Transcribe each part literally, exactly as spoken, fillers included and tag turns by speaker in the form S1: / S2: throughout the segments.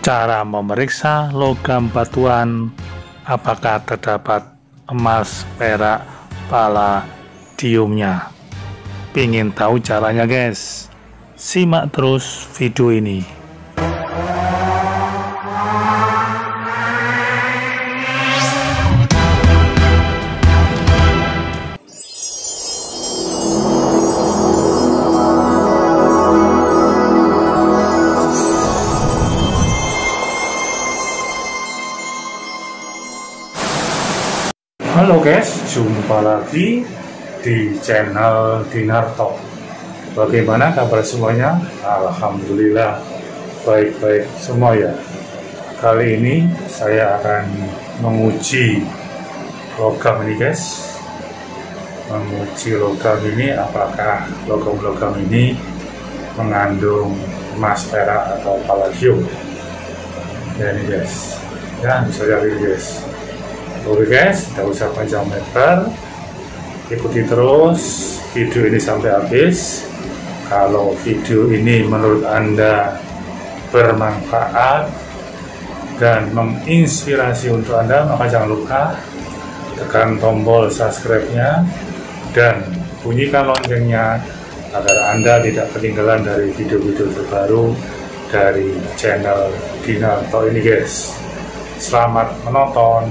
S1: Cara memeriksa logam batuan apakah terdapat emas, perak, palladiumnya. Pingin tahu caranya guys? Simak terus video ini. Halo guys, jumpa lagi di channel Dinarto. Bagaimana kabar semuanya? Alhamdulillah baik-baik semua ya. Kali ini saya akan menguji logam ini guys. Menguji logam ini apakah logam-logam ini mengandung emas, perak atau palladium. Ya ini guys. Ya bisa lihat ini guys. Oke guys, tidak usah panjang lebar, ikuti terus video ini sampai habis. Kalau video ini menurut Anda bermanfaat dan menginspirasi untuk Anda, maka jangan lupa tekan tombol subscribe-nya dan bunyikan loncengnya agar Anda tidak ketinggalan dari video-video terbaru dari channel Dinarto ini guys. Selamat menonton.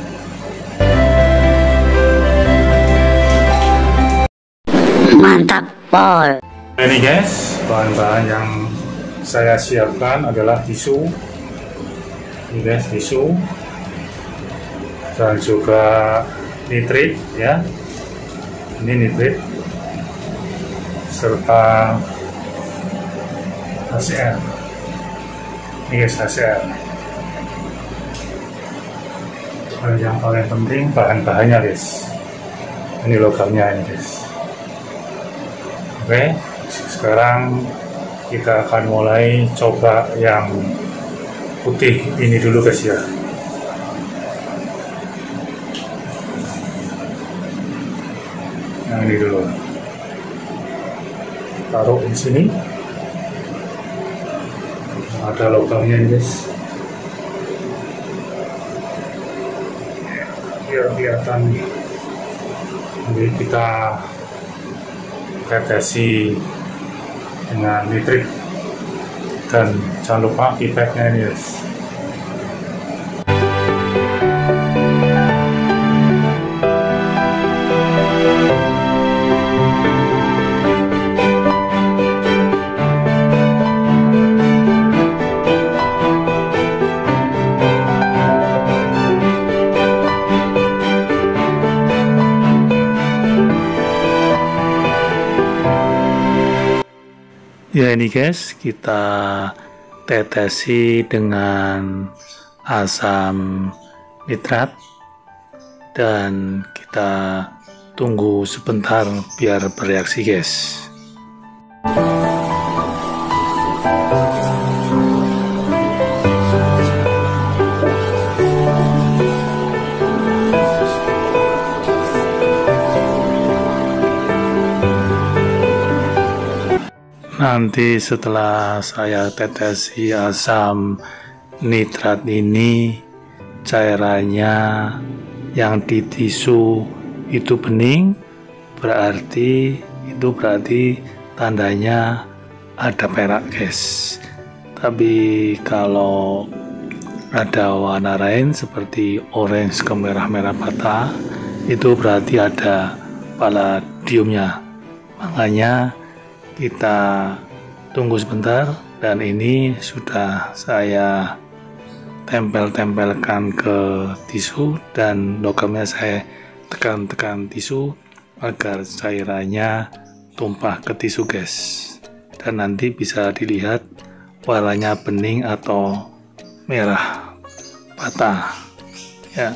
S2: Mantap Pol.
S1: Ini guys, bahan-bahan yang saya siapkan adalah tisu. Ini guys, tisu dan juga nitrit ya. Ini nitrit serta H C R. Ini guys, H C R. Dan yang paling penting bahan-bahannya guys. Ini logamnya ini guys. Oke, sekarang kita akan mulai coba yang putih ini dulu guys ya. Yang ini dulu. Taruh di sini. Ada logamnya ini guys. Biar kelihatan. Jadi kita tetesi dengan nitrit dan jangan lupa pipetnya ini guys. Ya ini guys, kita tetesi dengan asam nitrat dan kita tunggu sebentar biar bereaksi guys. Nanti setelah saya tetesi asam nitrat ini, cairannya yang di tisu itu bening, berarti itu berarti tandanya ada perak guys. Tapi kalau ada warna lain seperti orange ke merah-merah bata, itu berarti ada palladiumnya. Makanya kita tunggu sebentar, dan ini sudah saya tempel-tempelkan ke tisu dan logamnya saya tekan-tekan tisu agar cairannya tumpah ke tisu guys, dan nanti bisa dilihat warnanya bening atau merah bata ya.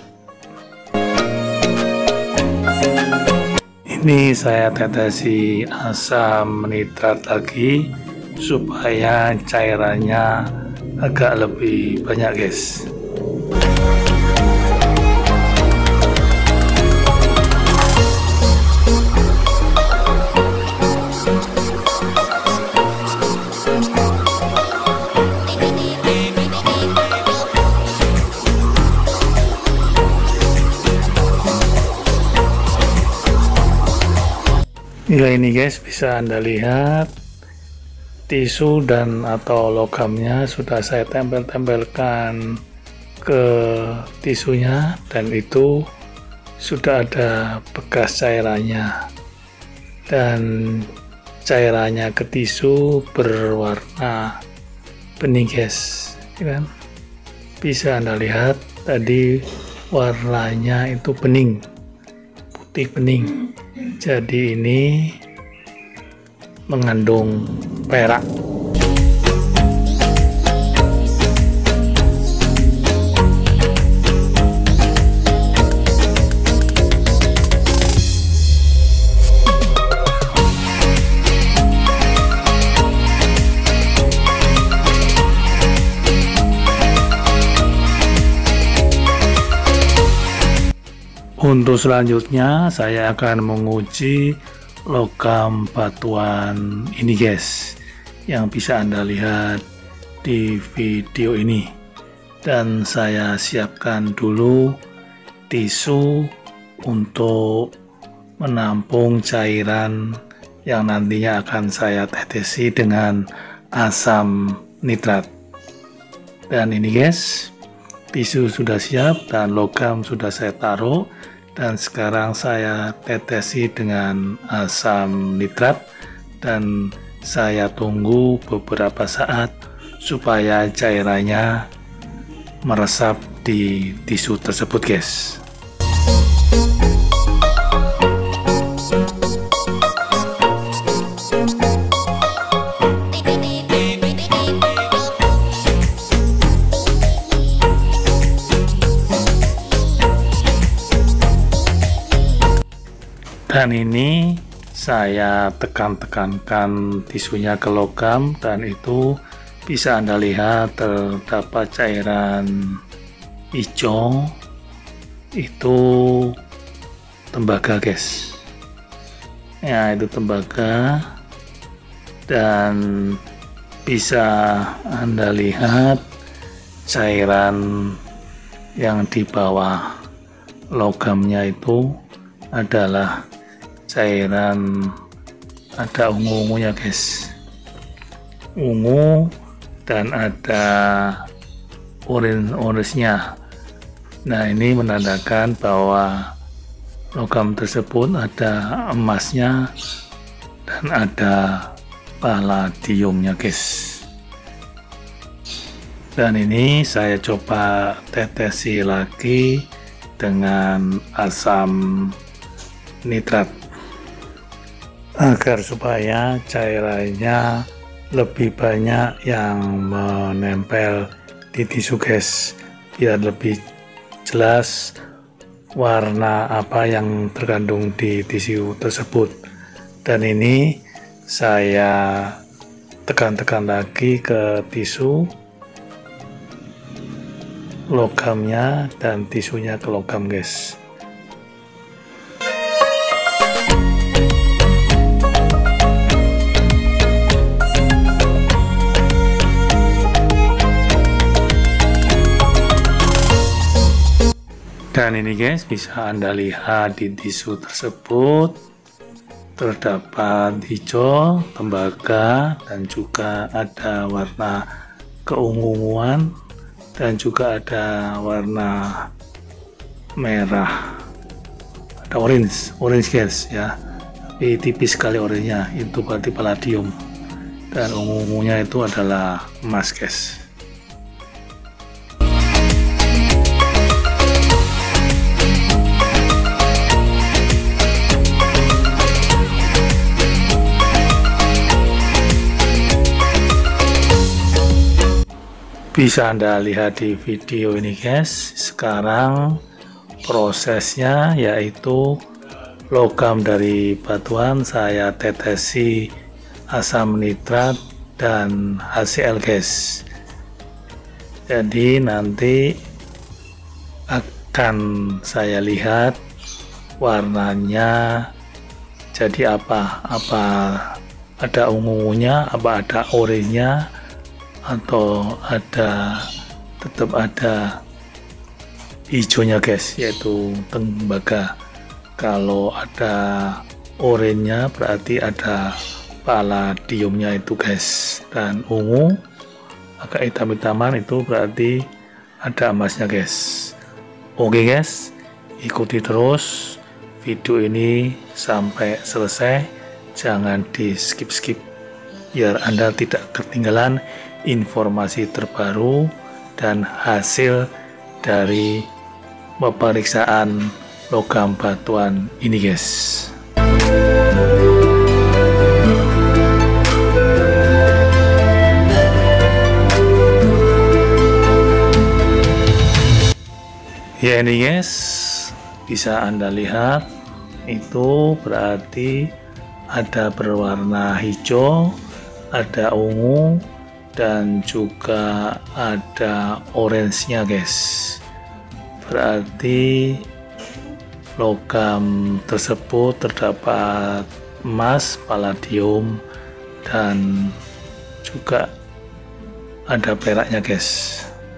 S1: Ini saya tetesi asam nitrat lagi supaya cairannya agak lebih banyak guys. Ya ini guys, bisa Anda lihat tisu dan atau logamnya sudah saya tempel-tempelkan ke tisunya, dan itu sudah ada bekas cairannya, dan cairannya ke tisu berwarna bening guys, kan bisa Anda lihat tadi warnanya itu bening, putih bening. Jadi ini mengandung perak. Untuk selanjutnya saya akan menguji logam batuan ini guys, yang bisa Anda lihat di video ini. Dan saya siapkan dulu tisu untuk menampung cairan yang nantinya akan saya tetesi dengan asam nitrat. Dan ini guys, tisu sudah siap dan logam sudah saya taruh, dan sekarang saya tetesi dengan asam nitrat dan saya tunggu beberapa saat supaya cairannya meresap di tisu tersebut guys. Dan ini saya tekan-tekankan tisunya ke logam, dan itu bisa Anda lihat terdapat cairan hijau, itu tembaga guys. Ya, itu tembaga, dan bisa Anda lihat cairan yang di bawah logamnya itu adalah cairan, ada ungu-ungunya guys, ungu, dan ada orange-orange-nya. Nah, ini menandakan bahwa logam tersebut ada emasnya dan ada palladiumnya guys. Dan ini saya coba tetesi lagi dengan asam nitrat agar supaya cairannya lebih banyak yang menempel di tisu guys, biar lebih jelas warna apa yang terkandung di tisu tersebut. Dan ini saya tekan-tekan lagi ke tisu, logamnya dan tisunya ke logam guys. Dan ini guys, bisa Anda lihat di tisu tersebut terdapat hijau, tembaga, dan juga ada warna keunguan, dan juga ada warna merah, ada orange, orange guys ya, tapi tipis sekali oranye, itu berarti palladium, dan ungu-ungunya itu adalah emas guys. Bisa Anda lihat di video ini guys. Sekarang prosesnya yaitu logam dari batuan saya tetesi asam nitrat dan H C L guys. Jadi nanti akan saya lihat warnanya jadi apa, apa ada ungunya, apa ada oranye, atau ada tetap ada hijaunya guys, yaitu tembaga. Kalau ada oranye berarti ada palladiumnya itu guys, dan ungu agak hitam-hitaman itu berarti ada emasnya guys. Oke guys, ikuti terus video ini sampai selesai, jangan di skip-skip biar Anda tidak ketinggalan informasi terbaru dan hasil dari pemeriksaan logam batuan ini guys. Ya ini guys, bisa Anda lihat itu berarti ada berwarna hijau, ada ungu, dan juga ada orange-nya guys. Berarti logam tersebut terdapat emas, palladium, dan juga ada peraknya guys.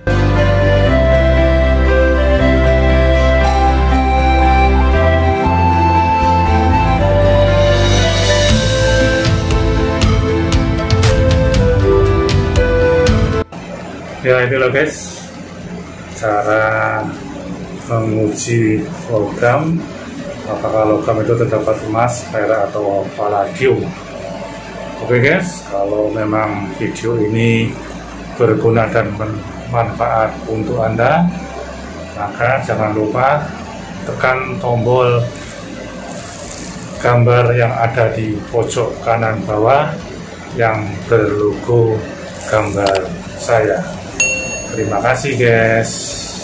S1: Ya itulah guys cara menguji logam, apakah logam itu terdapat emas, perak, atau palladium. Oke guys, kalau memang video ini berguna dan bermanfaat untuk Anda, maka jangan lupa tekan tombol gambar yang ada di pojok kanan bawah yang berlogo gambar saya. Terima kasih guys.